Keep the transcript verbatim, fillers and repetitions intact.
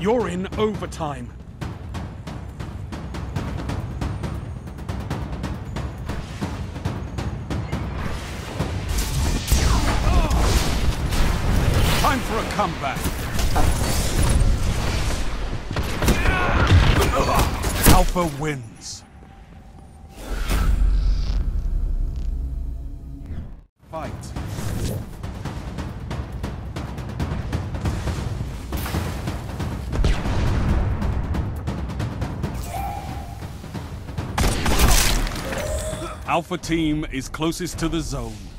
You're in overtime. Time for a comeback. Alpha wins. Fight. Alpha team is closest to the zone.